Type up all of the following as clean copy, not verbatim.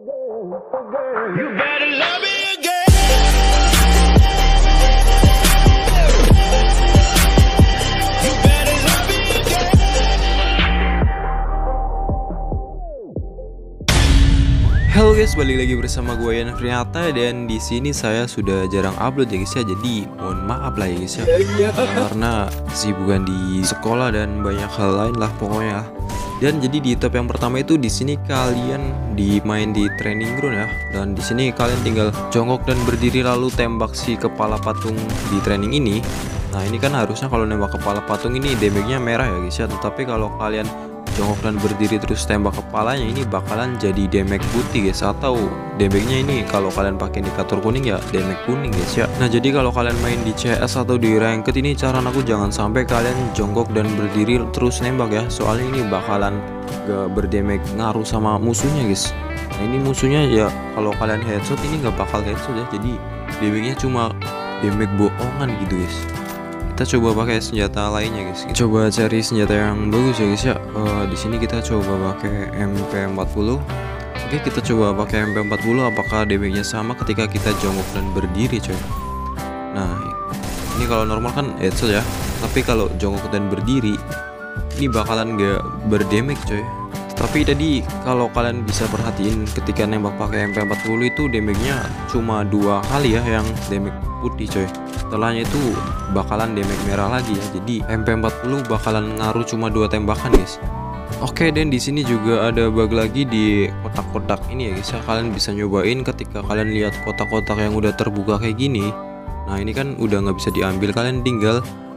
You better love me again. You better love me again. Halo guys, balik lagi bersama gue Yan Friata, dan di sini saya sudah jarang upload ya guys ya. Jadi mohon maaf lah ya guys ya, karena kesibukan di sekolah dan banyak hal lain lah pokoknya. Dan jadi di top yang pertama itu di sini kalian dimain di training ground ya. Dan di sini kalian tinggal jongkok dan berdiri lalu tembak si kepala patung di training ini. Nah ini kan harusnya kalau nembak kepala patung ini damage-nya merah ya guys ya. Tetapi kalau kalian jongkok dan berdiri terus tembak kepalanya, ini bakalan jadi damage putih guys. Atau damage-nya ini kalau kalian pakai indikator kuning ya damage kuning guys ya. Nah jadi kalau kalian main di CS atau di ranked ini, saran aku jangan sampai kalian jongkok dan berdiri terus nembak ya. Soalnya ini bakalan gak berdamage ngaruh sama musuhnya guys. Nah ini musuhnya ya, kalau kalian headshot ini gak bakal headshot ya. Jadi damage-nya cuma damage bohongan gitu guys. Kita coba pakai senjata lainnya guys. Coba cari senjata yang bagus ya guys ya. Di sini kita coba pakai MP40. Oke, kita coba pakai MP40. Apakah damage-nya sama ketika kita jongkok dan berdiri coy? Nah, ini kalau normal kan headshot ya. Tapi kalau jongkok dan berdiri ini bakalan gak berdamage coy. Tapi tadi kalau kalian bisa perhatiin ketika nembak pakai MP40 itu damage-nya cuma 2 kali ya yang damage putih coy. Setelahnya itu bakalan damage merah lagi ya. Jadi MP40 bakalan ngaruh cuma 2 tembakan guys. Oke, dan di sini juga ada bug lagi di kotak-kotak ini ya guys ya. Kalian bisa nyobain ketika kalian lihat kotak-kotak yang udah terbuka kayak gini. Nah ini kan udah nggak bisa diambil, kalian tinggal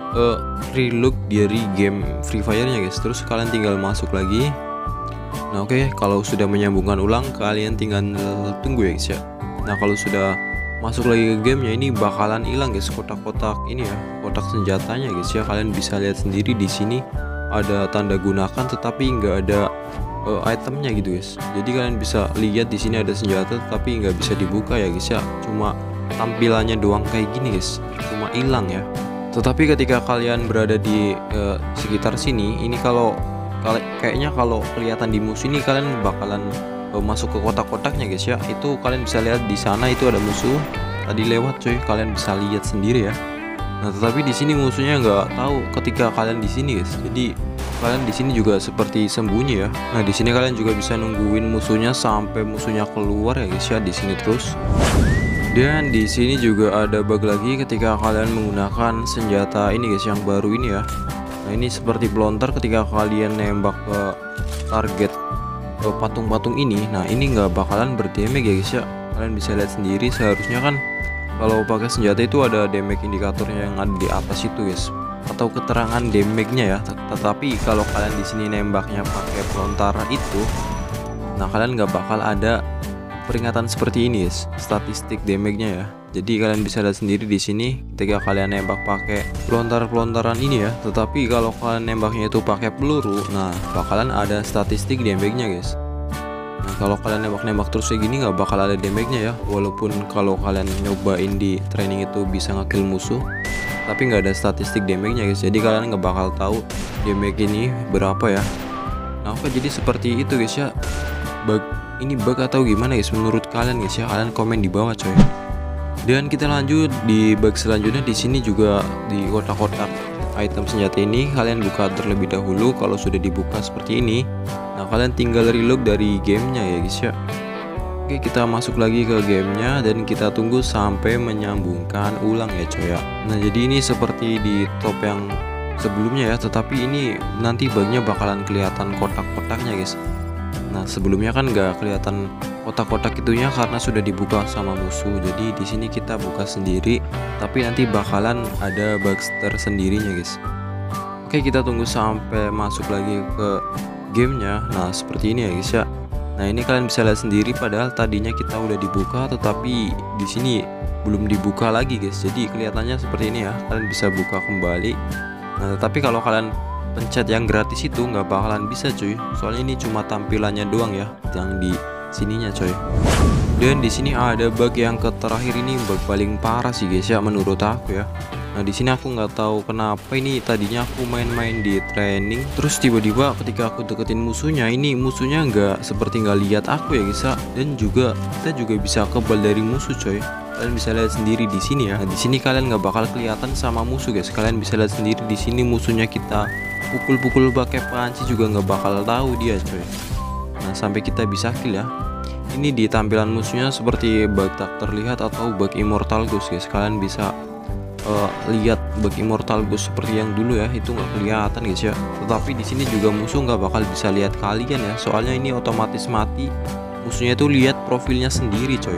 reload dari game Free Fire-nya guys. Terus kalian tinggal masuk lagi. Nah oke, kalau sudah menyambungkan ulang kalian tinggal tunggu ya guys ya. Nah kalau sudah masuk lagi ke gamenya, ini bakalan hilang guys kotak-kotak ini ya, kotak senjatanya guys ya. Kalian bisa lihat sendiri di sini ada tanda gunakan tetapi nggak ada itemnya gitu guys. Jadi kalian bisa lihat di sini ada senjata tapi nggak bisa dibuka ya guys ya. Cuma tampilannya doang kayak gini guys, cuma hilang ya. Tetapi ketika kalian berada di sekitar sini, ini kayaknya kalau kelihatan di musuh ini kalian bakalan masuk ke kotak-kotaknya guys ya. Itu kalian bisa lihat di sana itu ada musuh tadi lewat coy, kalian bisa lihat sendiri ya. Nah tetapi di sini musuhnya nggak tahu ketika kalian di sini guys. Jadi kalian di sini juga seperti sembunyi ya. Nah di sini kalian juga bisa nungguin musuhnya sampai musuhnya keluar ya guys ya, di sini terus. Dan di sini juga ada bug lagi ketika kalian menggunakan senjata ini guys yang baru ini ya. Nah ini seperti pelontar ketika kalian nembak ke target patung-patung ini. Nah ini nggak bakalan berdamage ya guys ya. Kalian bisa lihat sendiri, seharusnya kan kalau pakai senjata itu ada damage indikatornya yang ada di atas itu guys, atau keterangan damage-nya ya. Tetapi kalau kalian di sini nembaknya pakai pelontar itu, nah kalian nggak bakal ada peringatan seperti ini guys, statistik damage-nya ya. Jadi kalian bisa lihat sendiri di sini ketika kalian nembak pakai pelontaran ini ya. Tetapi kalau kalian nembaknya itu pakai peluru, nah bakalan ada statistik damage-nya guys. Nah kalau kalian nembak-nembak terus kayak gini nggak bakal ada damage-nya ya. Walaupun kalau kalian nyobain di training itu bisa ngekill musuh, tapi nggak ada statistik damage-nya guys. Jadi kalian nggak bakal tahu damage ini berapa ya. Nah oke, jadi seperti itu guys ya. Ini bug atau gimana guys menurut kalian guys ya? Kalian komen di bawah coy. Dan kita lanjut di bug selanjutnya. Di sini juga di kotak-kotak item senjata ini kalian buka terlebih dahulu. Kalau sudah dibuka seperti ini, nah kalian tinggal reload dari gamenya ya guys ya. Oke, kita masuk lagi ke gamenya dan kita tunggu sampai menyambungkan ulang ya coy ya. Nah jadi ini seperti di top yang sebelumnya ya, tetapi ini nanti bugnya bakalan kelihatan kotak-kotaknya guys. Nah sebelumnya kan nggak kelihatan kotak-kotak itunya karena sudah dibuka sama musuh. Jadi di sini kita buka sendiri, tapi nanti bakalan ada bug tersendirinya guys. Oke, kita tunggu sampai masuk lagi ke gamenya. Nah seperti ini ya guys ya. Nah ini kalian bisa lihat sendiri, padahal tadinya kita udah dibuka tetapi di sini belum dibuka lagi guys. Jadi kelihatannya seperti ini ya. Kalian bisa buka kembali. Nah tapi kalau kalian pencet yang gratis itu nggak bakalan bisa cuy, soalnya ini cuma tampilannya doang ya yang di sininya coy. Dan di sini ada bug yang terakhir, ini bug paling parah sih guys ya menurut aku ya. Nah di sini aku nggak tahu kenapa ini tadinya aku main-main di training, terus tiba-tiba ketika aku deketin musuhnya, ini musuhnya nggak seperti nggak lihat aku ya guys ya. Dan juga kita juga bisa kebal dari musuh coy. Kalian bisa lihat sendiri di sini ya. Nah, di sini kalian nggak bakal kelihatan sama musuh guys. Kalian bisa lihat sendiri di sini musuhnya kita pukul-pukul pakai panci juga nggak bakal tahu dia coy. Nah sampai kita bisa kill ya. Ini di tampilan musuhnya seperti bug tak terlihat atau bug immortal ghost guys. Kalian bisa lihat bug immortal ghost seperti yang dulu ya, itu nggak kelihatan guys ya. Tetapi di sini juga musuh nggak bakal bisa lihat kalian ya, soalnya ini otomatis mati. Musuhnya itu lihat profilnya sendiri coy.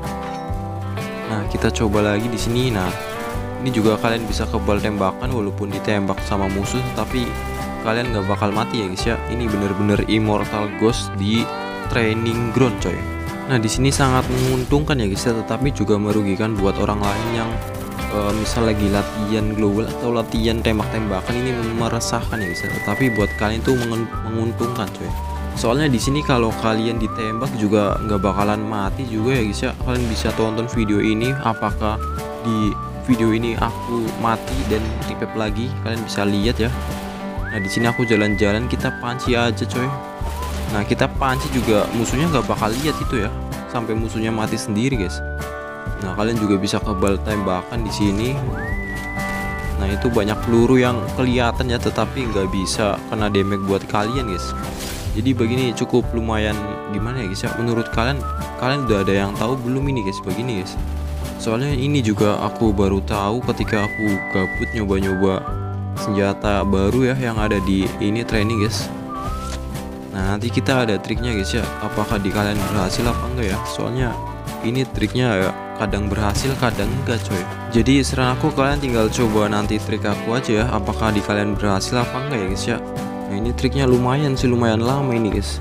Nah kita coba lagi di sini. Nah ini juga kalian bisa kebal tembakan walaupun ditembak sama musuh, tapi kalian nggak bakal mati ya guys ya. Ini bener-bener immortal ghost di training ground coy. Nah di sini sangat menguntungkan ya guys ya, tetapi juga merugikan buat orang lain yang misal lagi latihan global atau latihan tembak-tembakan. Ini meresahkan ya guys ya. Tetapi buat kalian tuh menguntungkan coy. Soalnya di sini kalau kalian ditembak juga nggak bakalan mati juga ya guys ya. Kalian bisa tonton video ini, apakah di video ini aku mati dan revive lagi, kalian bisa lihat ya. Nah di sini aku jalan-jalan, kita panci aja coy. Nah kita panci juga musuhnya nggak bakal lihat itu ya, sampai musuhnya mati sendiri guys. Nah kalian juga bisa kebal tembakan di sini. Nah itu banyak peluru yang kelihatan ya, tetapi nggak bisa kena damage buat kalian guys. Jadi begini cukup lumayan gimana ya guys ya. Menurut kalian udah ada yang tahu belum ini guys begini guys? Soalnya ini juga aku baru tahu ketika aku gabut nyoba-nyoba senjata baru ya yang ada di ini training guys. Nah nanti kita ada triknya guys ya, apakah di kalian berhasil apa enggak ya. Soalnya ini triknya ya kadang berhasil kadang enggak coy. Jadi saran aku kalian tinggal coba nanti trik aku aja ya, apakah di kalian berhasil apa enggak ya guys ya. Nah ini triknya lumayan sih, lumayan lama ini guys.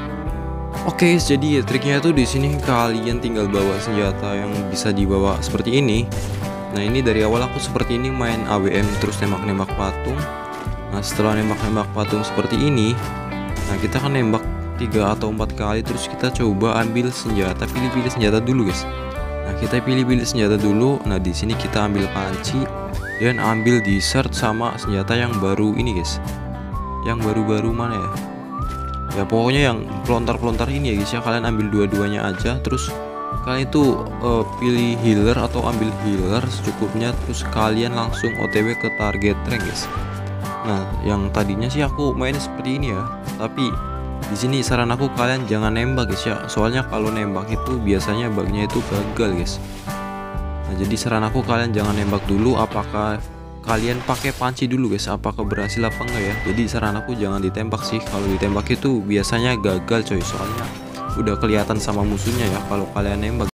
Oke guys, jadi triknya itu di sini kalian tinggal bawa senjata yang bisa dibawa seperti ini. Nah ini dari awal aku seperti ini main AWM terus nembak-nembak patung. Nah setelah nembak-nembak patung seperti ini, nah kita kan nembak 3 atau 4 kali, terus kita coba ambil senjata, pilih-pilih senjata dulu guys. Nah kita pilih-pilih senjata dulu. Nah di sini kita ambil panci dan ambil desert sama senjata yang baru ini guys. Yang baru-baru mana ya? Ya pokoknya yang pelontar-pelontar ini ya guys ya. Kalian ambil dua-duanya aja, terus kalian itu pilih healer atau ambil healer secukupnya, terus kalian langsung OTW ke target rank guys. Nah yang tadinya sih aku main seperti ini ya, tapi di sini saran aku kalian jangan nembak guys ya, soalnya kalau nembak itu biasanya bugnya itu gagal guys. Nah jadi saran aku kalian jangan nembak dulu, apakah kalian pakai panci dulu guys, apakah berhasil apa enggak ya. Jadi saran aku jangan ditembak sih, kalau ditembak itu biasanya gagal coy, soalnya udah kelihatan sama musuhnya ya kalau kalian nembak.